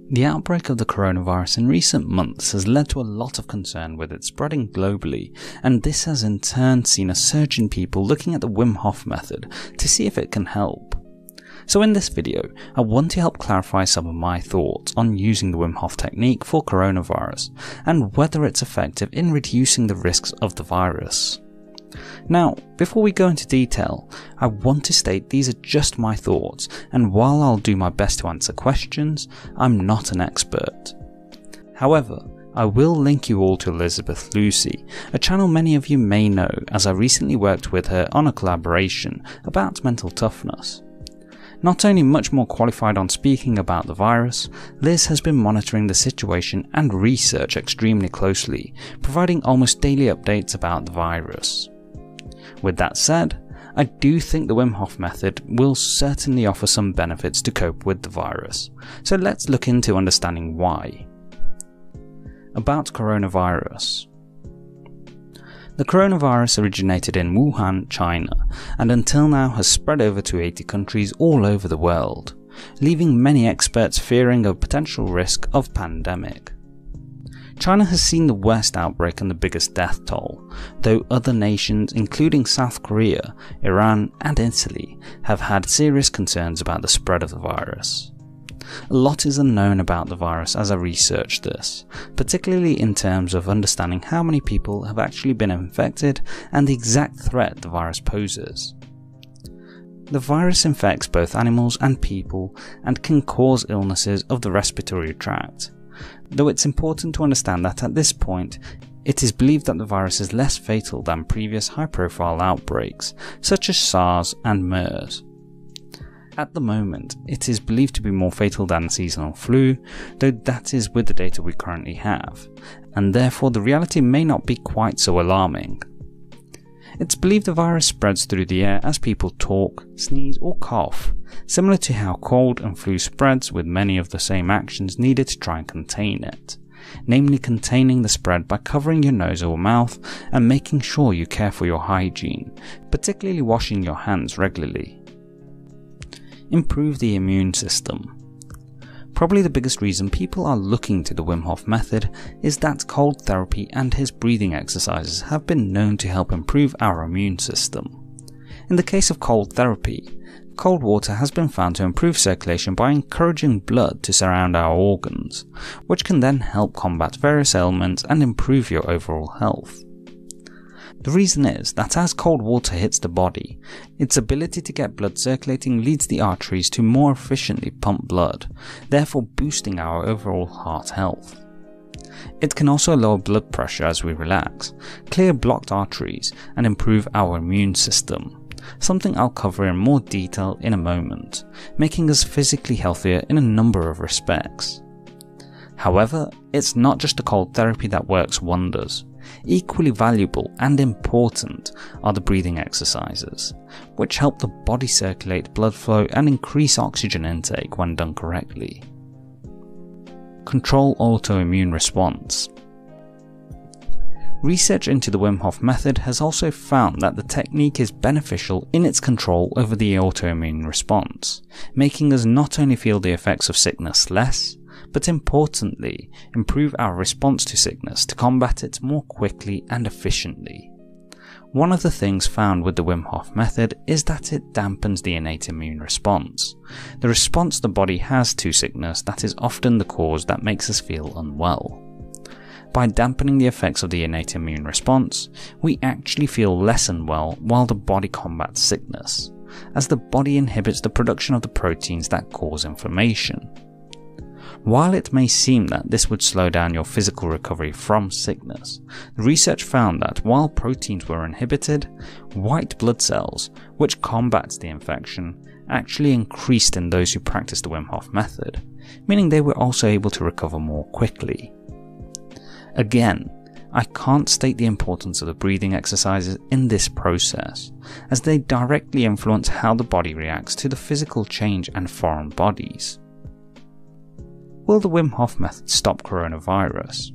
The outbreak of the coronavirus in recent months has led to a lot of concern with it spreading globally, and this has in turn seen a surge in people looking at the Wim Hof method to see if it can help. So in this video, I want to help clarify some of my thoughts on using the Wim Hof technique for coronavirus, and whether it's effective in reducing the risks of the virus. Now, before we go into detail, I want to state these are just my thoughts, and while I'll do my best to answer questions, I'm not an expert. However, I will link you all to Elizabeth Lucy, a channel many of you may know as I recently worked with her on a collaboration about mental toughness. Not only much more qualified on speaking about the virus, Liz has been monitoring the situation and research extremely closely, providing almost daily updates about the virus. With that said, I do think the Wim Hof method will certainly offer some benefits to cope with the virus, so let's look into understanding why. About coronavirus. The coronavirus originated in Wuhan, China, and until now has spread over to 80 countries all over the world, leaving many experts fearing a potential risk of pandemic. China has seen the worst outbreak and the biggest death toll, though other nations including South Korea, Iran and Italy have had serious concerns about the spread of the virus. A lot is unknown about the virus as I researched this, particularly in terms of understanding how many people have actually been infected and the exact threat the virus poses. The virus infects both animals and people and can cause illnesses of the respiratory tract, though it's important to understand that at this point, it is believed that the virus is less fatal than previous high-profile outbreaks, such as SARS and MERS. At the moment, it is believed to be more fatal than seasonal flu, though that is with the data we currently have, and therefore the reality may not be quite so alarming. It's believed the virus spreads through the air as people talk, sneeze or cough, similar to how cold and flu spreads, with many of the same actions needed to try and contain it, namely containing the spread by covering your nose or mouth and making sure you care for your hygiene, particularly washing your hands regularly. Improve the immune system. Probably the biggest reason people are looking to the Wim Hof method is that cold therapy and his breathing exercises have been known to help improve our immune system. In the case of cold therapy, cold water has been found to improve circulation by encouraging blood to surround our organs, which can then help combat various ailments and improve your overall health. The reason is that as cold water hits the body, its ability to get blood circulating leads the arteries to more efficiently pump blood, therefore boosting our overall heart health. It can also lower blood pressure as we relax, clear blocked arteries and improve our immune system, something I'll cover in more detail in a moment, making us physically healthier in a number of respects. However, it's not just the cold therapy that works wonders. Equally valuable and important are the breathing exercises, which help the body circulate blood flow and increase oxygen intake when done correctly. Control autoimmune response. Research into the Wim Hof method has also found that the technique is beneficial in its control over the autoimmune response, making us not only feel the effects of sickness less, but importantly, improve our response to sickness to combat it more quickly and efficiently. One of the things found with the Wim Hof method is that it dampens the innate immune response, the response the body has to sickness that is often the cause that makes us feel unwell. By dampening the effects of the innate immune response, we actually feel less unwell while the body combats sickness, as the body inhibits the production of the proteins that cause inflammation. While it may seem that this would slow down your physical recovery from sickness, the research found that while proteins were inhibited, white blood cells, which combats the infection, actually increased in those who practiced the Wim Hof method, meaning they were also able to recover more quickly. Again, I can't state the importance of the breathing exercises in this process, as they directly influence how the body reacts to the physical change and foreign bodies. Will the Wim Hof method stop coronavirus?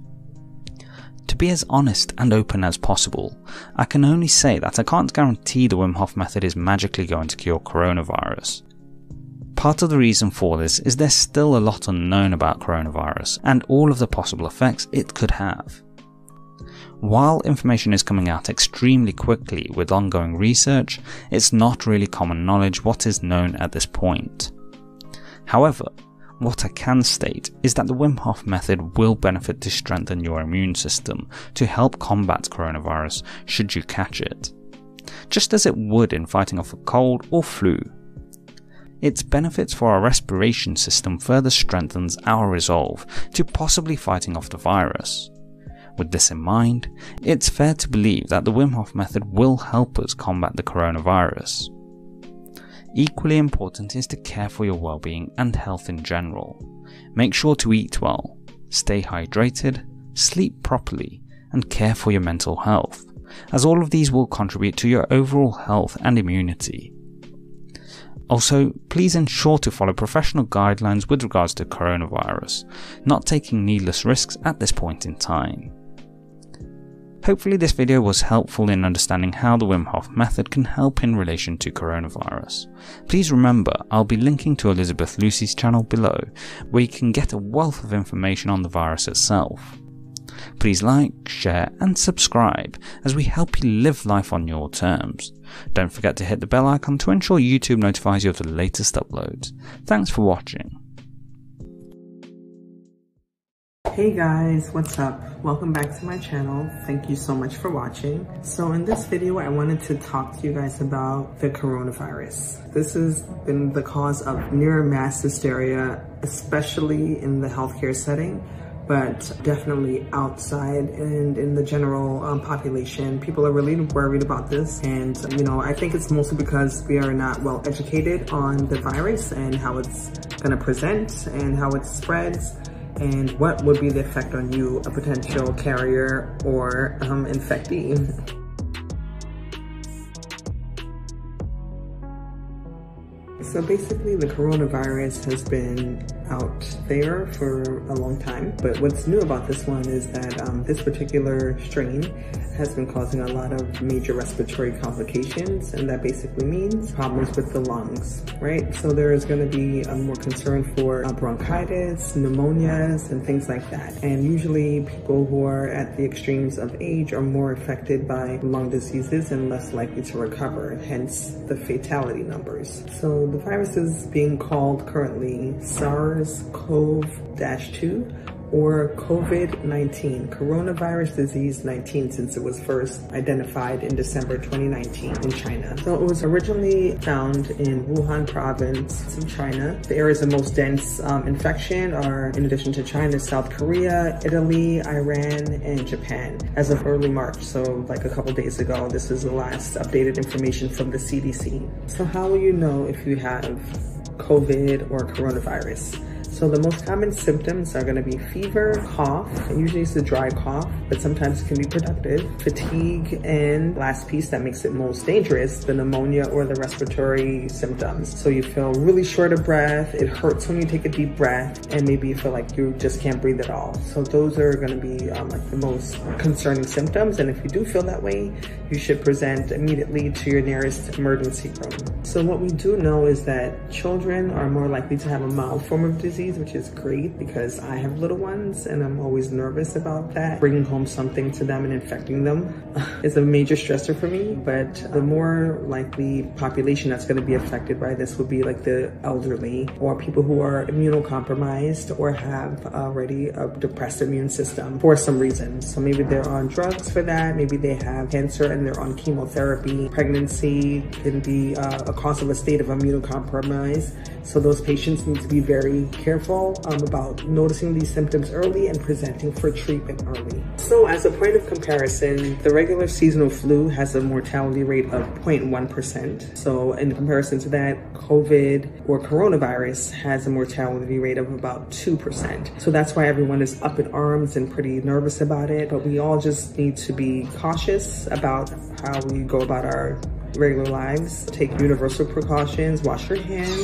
To be as honest and open as possible, I can only say that I can't guarantee the Wim Hof method is magically going to cure coronavirus. Part of the reason for this is there's still a lot unknown about coronavirus and all of the possible effects it could have. While information is coming out extremely quickly with ongoing research, it's not really common knowledge what is known at this point. However, what I can state is that the Wim Hof method will benefit to strengthen your immune system to help combat coronavirus should you catch it, just as it would in fighting off a cold or flu. Its benefits for our respiration system further strengthens our resolve to possibly fighting off the virus. With this in mind, it's fair to believe that the Wim Hof method will help us combat the coronavirus. Equally important is to care for your well-being and health in general. Make sure to eat well, stay hydrated, sleep properly, and care for your mental health, as all of these will contribute to your overall health and immunity. Also, please ensure to follow professional guidelines with regards to coronavirus, not taking needless risks at this point in time. Hopefully this video was helpful in understanding how the Wim Hof method can help in relation to coronavirus. Please remember, I'll be linking to Elizabeth Lucy's channel below, where you can get a wealth of information on the virus itself. Please like, share and subscribe as we help you live life on your terms. Don't forget to hit the bell icon to ensure YouTube notifies you of the latest uploads. Thanks for watching. Hey guys, what's up? Welcome back to my channel. Thank you so much for watching. So in this video, I wanted to talk to you guys about the coronavirus. This has been the cause of near mass hysteria, especially in the healthcare setting, but definitely outside and in the general population. People are really worried about this. And, I think it's mostly because we are not well educated on the virus and how it's gonna present and how it spreads, and what would be the effect on you, a potential carrier or infectee. So basically the coronavirus has been out there for a long time, but what's new about this one is that this particular strain has been causing a lot of major respiratory complications, and that basically means problems with the lungs, right? So there is going to be more concern for bronchitis, pneumonias, and things like that. And usually people who are at the extremes of age are more affected by lung diseases and less likely to recover, hence the fatality numbers. So the virus is being called currently SARS-CoV-2 or COVID-19, coronavirus disease 19, since it was first identified in December 2019 in China. So it was originally found in Wuhan province of China. The areas of most dense infection are, in addition to China, South Korea, Italy, Iran, and Japan. As of early March, so like a couple days ago, this is the last updated information from the CDC. So how will you know if you have COVID or coronavirus? So the most common symptoms are going to be fever, cough, and usually it's a dry cough, but sometimes it can be productive, fatigue, and last piece that makes it most dangerous, the pneumonia or the respiratory symptoms. So you feel really short of breath, it hurts when you take a deep breath, and maybe you feel like you just can't breathe at all. So those are going to be like the most concerning symptoms, and if you do feel that way, you should present immediately to your nearest emergency room. So what we do know is that children are more likely to have a mild form of disease, which is great because I have little ones and I'm always nervous about that. Bringing home something to them and infecting them is a major stressor for me, but the more likely population that's going to be affected by this would be like the elderly or people who are immunocompromised or have already a depressed immune system for some reason. So maybe they're on drugs for that, maybe they have cancer and they're on chemotherapy. Pregnancy can be a cause of a state of immunocompromise. So those patients need to be very careful about noticing these symptoms early and presenting for treatment early. So as a point of comparison, the regular seasonal flu has a mortality rate of 0.1%. So in comparison to that, COVID or coronavirus has a mortality rate of about 2%. So that's why everyone is up in arms and pretty nervous about it. But we all just need to be cautious about how we go about our regular lives. Take universal precautions, wash your hands,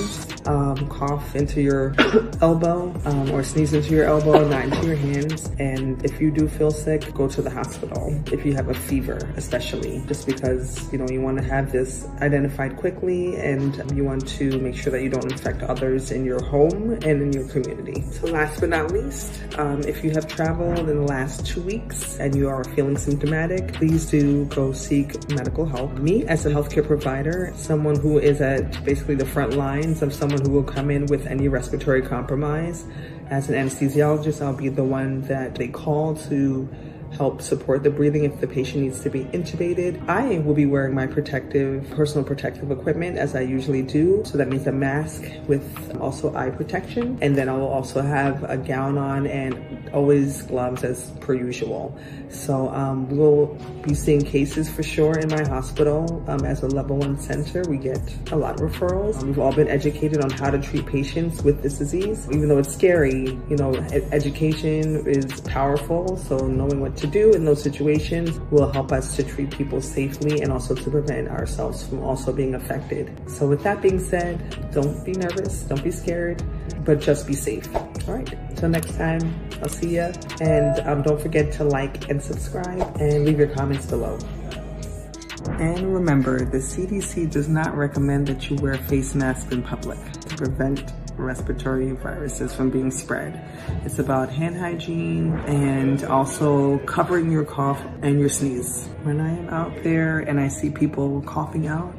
cough into your elbow or sneeze into your elbow, not into your hands. And if you do feel sick, go to the hospital. If you have a fever, especially, just because, you know, you want to have this identified quickly and you want to make sure that you don't infect others in your home and in your community. So last but not least, if you have traveled in the last 2 weeks and you are feeling symptomatic, please do go seek medical help. Me, as a healthcare provider, someone who is at basically the front lines of someone who will come in with any respiratory compromise, as an anesthesiologist, I'll be the one that they call to help support the breathing if the patient needs to be intubated. I will be wearing my personal protective equipment as I usually do. So that means a mask with also eye protection. And then I will also have a gown on and always gloves as per usual. So we'll be seeing cases for sure in my hospital. As a level 1 center, we get a lot of referrals. We've all been educated on how to treat patients with this disease. Even though it's scary, you know, education is powerful. So knowing what to do in those situations will help us to treat people safely and also to prevent ourselves from also being affected. So with that being said, don't be nervous, don't be scared, but just be safe. All right, till next time, I'll see ya. And don't forget to like and subscribe and leave your comments below. And remember, the CDC does not recommend that you wear face masks in public to prevent respiratory viruses from being spread. It's about hand hygiene and also covering your cough and your sneeze. When I am out there and I see people coughing out,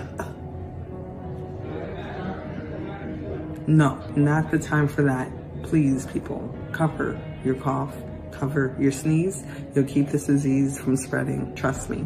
no, not the time for that. Please, people, cover your cough, cover your sneeze. You'll keep this disease from spreading. Trust me.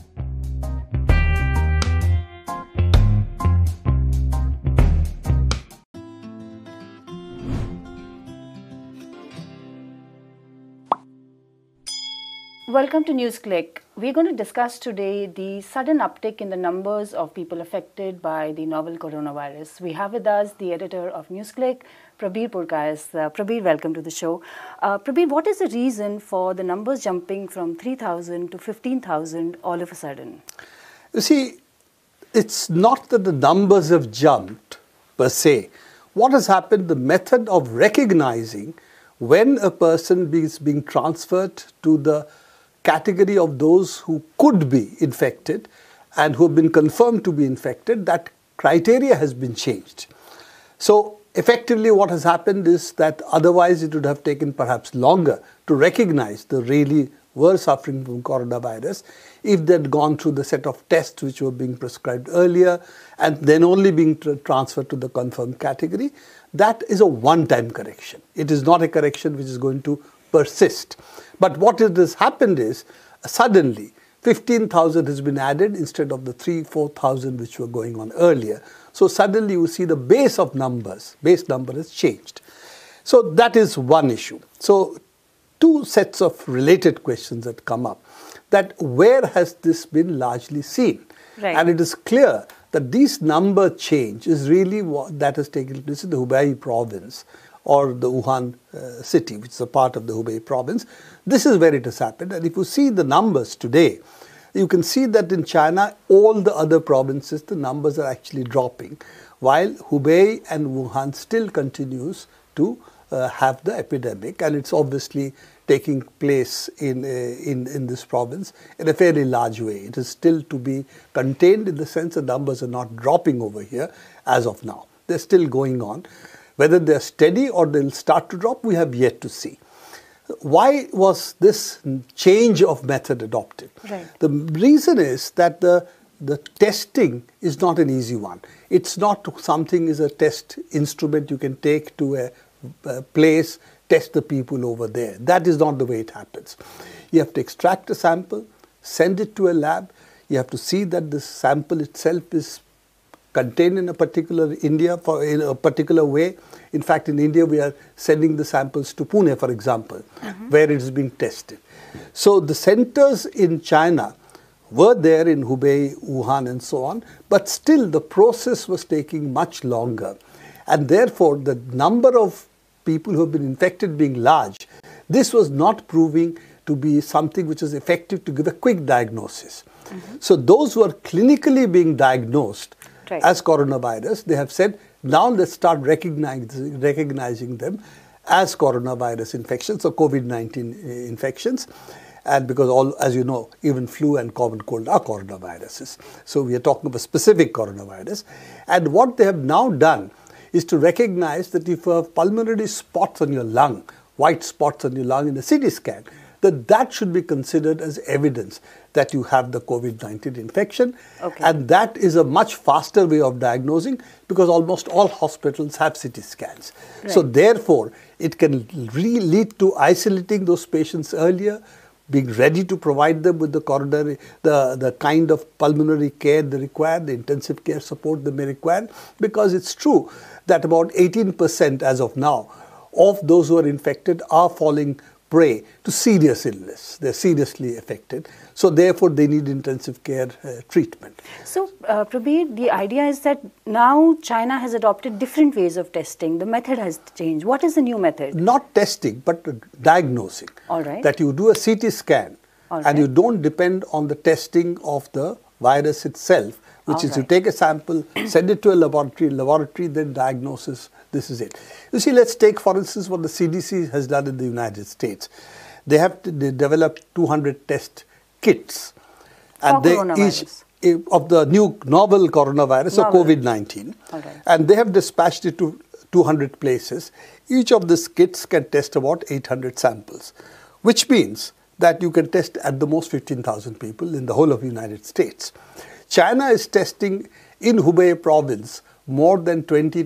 Welcome to NewsClick. We're going to discuss today the sudden uptick in the numbers of people affected by the novel coronavirus. We have with us the editor of NewsClick, Prabir Purkayas. Prabir, welcome to the show. Prabir, what is the reason for the numbers jumping from 3,000 to 15,000 all of a sudden? You see, it's not that the numbers have jumped per se. What has happened, the method of recognizing when a person is being transferred to the category of those who could be infected and who have been confirmed to be infected, that criteria has been changed. So effectively what has happened is that otherwise it would have taken perhaps longer to recognize the really were suffering from coronavirus if they had gone through the set of tests which were being prescribed earlier and then only being transferred to the confirmed category. That is a one-time correction. It is not a correction which is going to persist. But what has happened is suddenly 15,000 has been added instead of the 3,000-4,000 which were going on earlier. So suddenly you see the base number has changed. So that is one issue. So two sets of related questions that come up. That where has this been largely seen? Right. And it is clear that this number change is really what that has taken place in the Hubei province or the Wuhan city, which is a part of the Hubei province. This is where it has happened. And if you see the numbers today, you can see that in China, all the other provinces, the numbers are actually dropping, while Hubei and Wuhan still continues to have the epidemic, and it's obviously taking place in this province in a fairly large way. It is still to be contained in the sense the numbers are not dropping over here as of now. They're still going on. Whether they're steady or they'll start to drop, we have yet to see. Why was this change of method adopted? Right. The reason is that the testing is not an easy one. It's not something is a test instrument you can take to a place, test the people over there. That is not the way it happens. You have to extract a sample, send it to a lab. You have to see that the sample itself is contained in a particular in a particular way. In fact, in India, we are sending the samples to Pune, for example, where it is being tested. So the centers in China were there in Hubei, Wuhan, and so on, but still the process was taking much longer. And therefore, the number of people who have been infected being large, this was not proving to be something which is effective to give a quick diagnosis. So those who are clinically being diagnosed as coronavirus, they have said Now let's start recognizing them as coronavirus infections or COVID-19 infections. And because as you know, even flu and common cold are coronaviruses. So we are talking of a specific coronavirus. And what they have now done is to recognize that if you have pulmonary spots on your lung, white spots on your lung in a CT scan, that should be considered as evidence that you have the COVID-19 infection. Okay. And that is a much faster way of diagnosing because almost all hospitals have CT scans. Right. So therefore, it can really lead to isolating those patients earlier, being ready to provide them with the kind of pulmonary care they require, the intensive care support they may require, because it's true that about 18% as of now of those who are infected are falling prey to serious illness. They're seriously affected. So therefore, they need intensive care treatment. So, Prabir, the idea is that now China has adopted different ways of testing. The method has changed. What is the new method? Not testing, but diagnosing. All right. That you do a CT scan and you don't depend on the testing of the virus itself, which is you take a sample, send it to a laboratory then diagnoses. This is it. You see, let's take, for instance, what the CDC has done in the United States. They developed 200 test kits. And each of the new novel coronavirus or COVID-19. Okay. And they have dispatched it to 200 places. Each of these kits can test about 800 samples, which means that you can test at the most 15,000 people in the whole of the United States. China is testing in Hubei province more than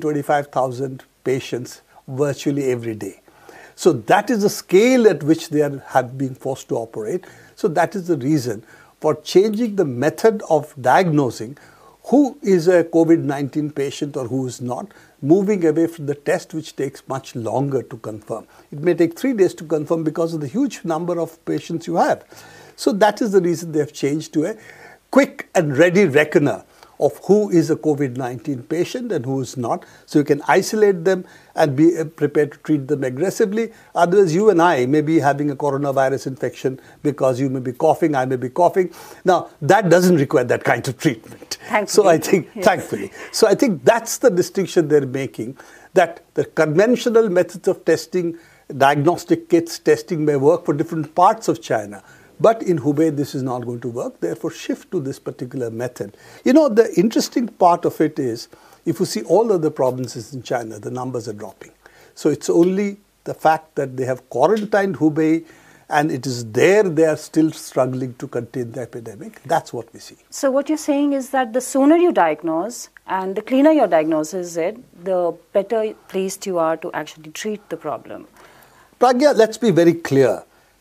25,000 patients virtually every day. So that is the scale at which they have been forced to operate. So that is the reason for changing the method of diagnosing who is a COVID-19 patient or who is not, moving away from the test which takes much longer to confirm. It may take 3 days to confirm because of the huge number of patients you have. So that is the reason they have changed to a quick and ready reckoner of who is a COVID-19 patient and who is not. So you can isolate them and be prepared to treat them aggressively. Otherwise, you and I may be having a coronavirus infection because you may be coughing, I may be coughing. Now, that doesn't require that kind of treatment. Thankfully. So I think, thankfully. So I think that's the distinction they're making, that the conventional methods of testing, diagnostic kits testing may work for different parts of China. But in Hubei, this is not going to work. Therefore, shift to this particular method. You know, the interesting part of it is, if you see all other provinces in China, the numbers are dropping. So it's only the fact that they have quarantined Hubei and it is there they are still struggling to contain the epidemic. That's what we see. So what you're saying is that the sooner you diagnose and the cleaner your diagnosis is, the better placed you are to actually treat the problem. Pragya, let's be very clear.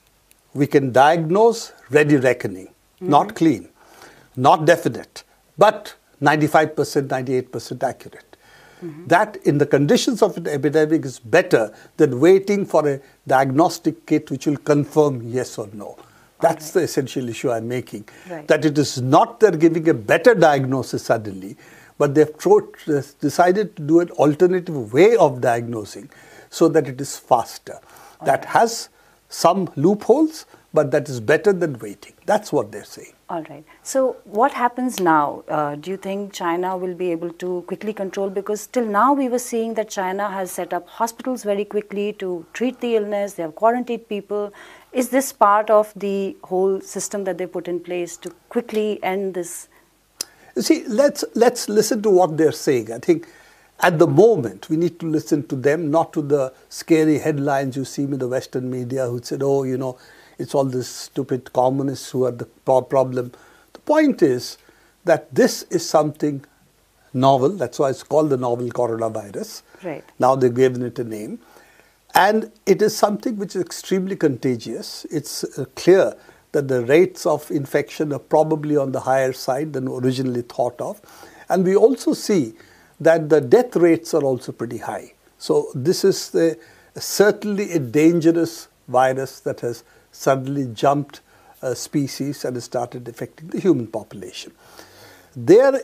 We can diagnose ready reckoning, not clean, not definite, but 95%, 98% accurate. That in the conditions of an epidemic is better than waiting for a diagnostic kit which will confirm yes or no. That's the essential issue I'm making. Right. That it is not they're giving a better diagnosis suddenly, but they've decided to do an alternative way of diagnosing so that it is faster. That has some loopholes, but that is better than waiting. That's what they're saying. All right. So what happens now? Do you think China will be able to quickly control? Because till now we were seeing that China has set up hospitals very quickly to treat the illness. They have quarantined people. Is this part of the whole system that they put in place to quickly end this? You see, let's listen to what they're saying. I think at the moment, we need to listen to them, not to the scary headlines you see in the Western media who said, oh, you know, it's all these stupid communists who are the problem. The point is that this is something novel. That's why it's called the novel coronavirus. Right. Now they've given it a name. And it is something which is extremely contagious. It's clear that the rates of infection are probably on the higher side than originally thought of. And we also see that the death rates are also pretty high. So this is certainly a dangerous virus that has suddenly jumped species and has started affecting the human population. Chinese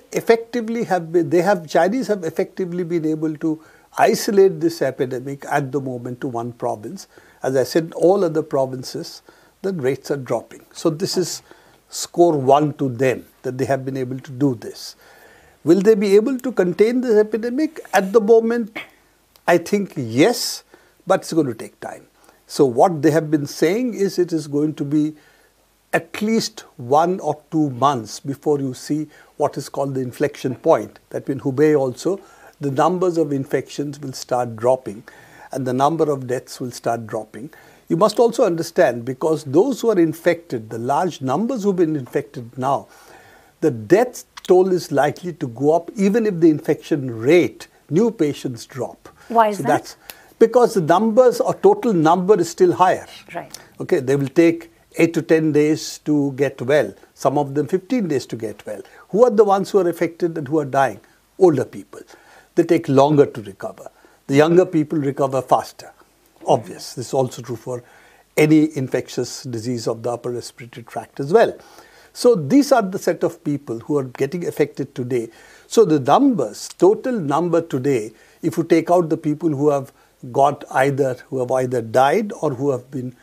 have effectively been able to isolate this epidemic at the moment to one province. As I said, all other provinces, the rates are dropping. So this is score 1 to them, that they have been able to do this. Will they be able to contain this epidemic? At the moment, I think yes, but it's going to take time. So what they have been saying is it is going to be at least 1 or 2 months before you see what is called the inflection point. That in Hubei also, the numbers of infections will start dropping and the number of deaths will start dropping. You must also understand, because those who are infected, the large numbers who have been infected now, the death toll is likely to go up even if the infection rate, new patients drop. Why is that? That's because the numbers or total number is still higher. Right. Okay, they will take 8 to 10 days to get well. Some of them 15 days to get well. Who are the ones who are affected and who are dying? Older people. They take longer to recover. The younger people recover faster. Obvious. This is also true for any infectious disease of the upper respiratory tract as well. So these are the set of people who are getting affected today. So the numbers, total number today, if you take out the people who have either died or who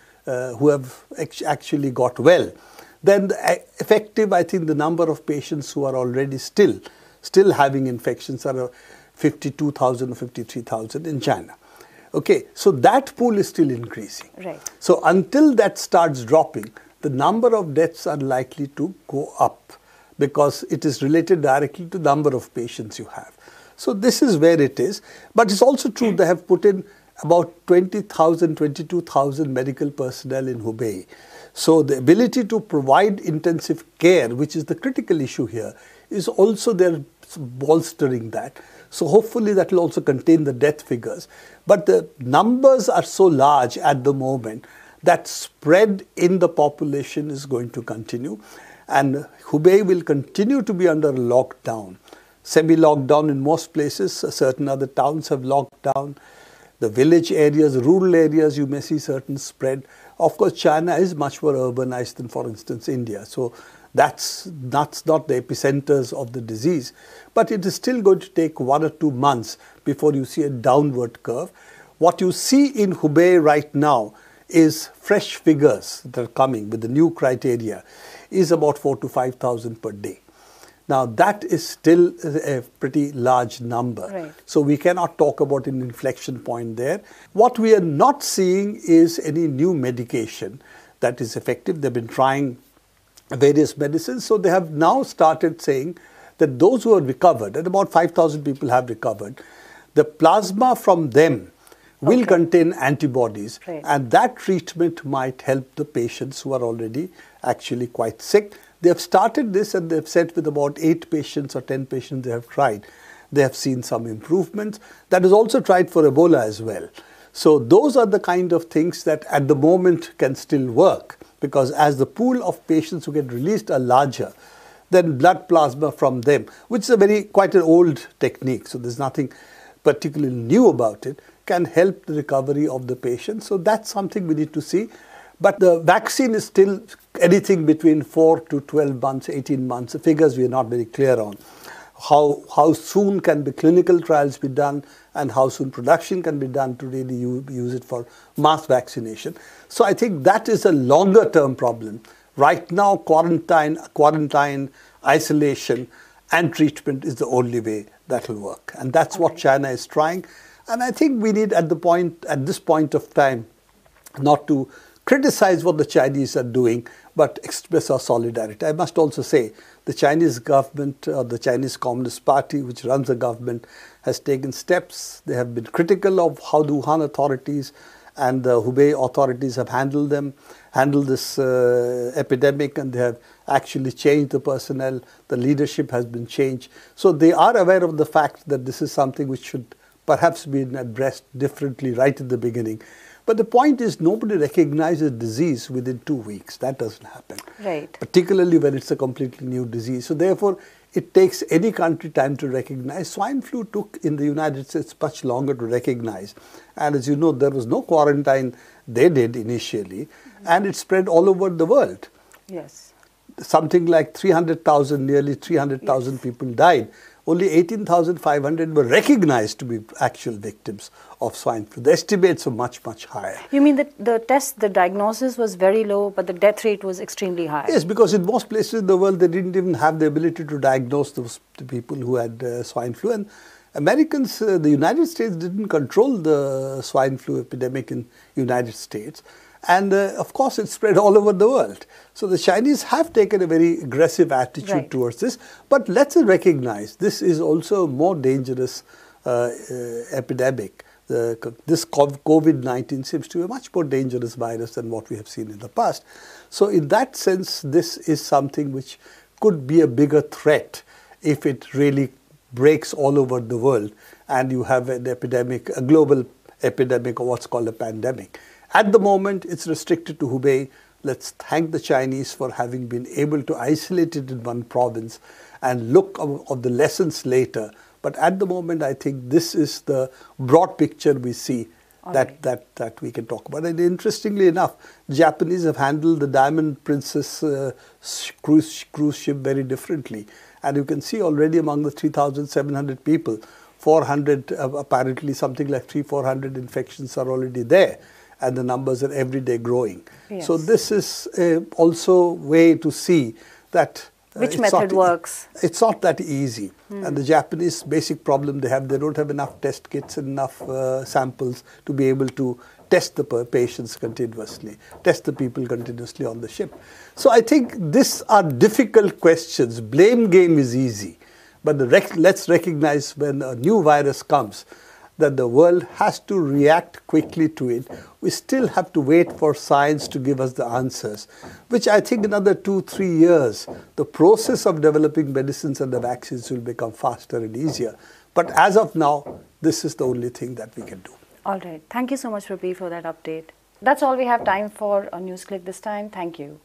have actually got well, then the effective, I think the number of patients who are already still having infections are 52,000 or 53,000 in China. Okay, so that pool is still increasing. Right. So until that starts dropping, the number of deaths are likely to go up because it is related directly to the number of patients you have. So this is where it is. But it's also true they have put in about 20,000, 22,000 medical personnel in Hubei. So the ability to provide intensive care, which is the critical issue here, is also there bolstering that. So hopefully that will also contain the death figures. But the numbers are so large at the moment that spread in the population is going to continue. And Hubei will continue to be under lockdown. Semi-lockdown in most places. Certain other towns have locked down. The village areas, rural areas, you may see certain spread. Of course, China is much more urbanized than, for instance, India. So that's not the epicenters of the disease. But it is still going to take 1 or 2 months before you see a downward curve. What you see in Hubei right now is fresh figures that are coming with the new criteria is about 4,000 to 5,000 per day. Now that is still a pretty large number. Right. So we cannot talk about an inflection point there. What we are not seeing is any new medication that is effective. They've been trying various medicines. So they have now started saying that those who are recovered, and about 5,000 people have recovered, the plasma from them will contain antibodies, right, and that treatment might help the patients who are already actually quite sick. They have started this and they've said with about 8 patients or 10 patients they have tried, they have seen some improvements. That is also tried for Ebola as well. So those are the kind of things that at the moment can still work, because as the pool of patients who get released are larger, then blood plasma from them, which is quite an old technique, so there's nothing particularly new about it, can help the recovery of the patient. So that's something we need to see. But the vaccine is still anything between 4 to 12 months, 18 months. The figures we are not very clear on. How soon can the clinical trials be done and how soon production can be done to really use it for mass vaccination. So I think that is a longer term problem. Right now, quarantine, isolation and treatment is the only way that will work. And that's what China is trying. And I think we need at this point of time not to criticize what the Chinese are doing, but express our solidarity. I must also say the Chinese government, or the Chinese Communist Party, which runs the government, has taken steps. They have been critical of how the Wuhan authorities and the Hubei authorities have handled this epidemic, and they have actually changed the personnel. The leadership has been changed. So they are aware of the fact that this is something which should perhaps be addressed differently right at the beginning. But the point is, nobody recognizes disease within 2 weeks. That doesn't happen. Right. Particularly when it's a completely new disease. So therefore, it takes any country time to recognize. Swine flu took in the United States much longer to recognize. And as you know, there was no quarantine they did initially. And it spread all over the world. Yes. Something like 300,000, nearly 300,000 people died only 18,500 were recognized to be actual victims of swine flu. The estimates are much, much higher. You mean that the diagnosis was very low, but the death rate was extremely high? Yes, because in most places in the world, they didn't even have the ability to diagnose the people who had swine flu. And Americans, the United States didn't control the swine flu epidemic in United States. And of course, it spread all over the world. So the Chinese have taken a very aggressive attitude towards this. But let's recognize this is also a more dangerous epidemic. This COVID-19 seems to be a much more dangerous virus than what we have seen in the past. So in that sense, this is something which could be a bigger threat if it really breaks all over the world and you have an epidemic, a global epidemic, or what's called a pandemic. At the moment, it's restricted to Hubei. Let's thank the Chinese for having been able to isolate it in one province and look of the lessons later. But at the moment, I think this is the broad picture we see that we can talk about. And interestingly enough, Japanese have handled the Diamond Princess cruise ship very differently. And you can see already among the 3,700 people, 400, apparently something like 300-400 infections are already there. And the numbers are every day growing. Yes. So this is also a way to see that which method works. It's not that easy. And the Japanese basic problem they don't have enough test kits and enough samples to be able to test the patients continuously, test the people continuously on the ship. So I think these are difficult questions. Blame game is easy. But let's recognize when a new virus comes, that the world has to react quickly to it. We still have to wait for science to give us the answers, which I think another 2-3 years, the process of developing medicines and the vaccines will become faster and easier. But as of now, this is the only thing that we can do. All right. Thank you so much, Prabir, for that update. That's all we have time for on NewsClick this time. Thank you.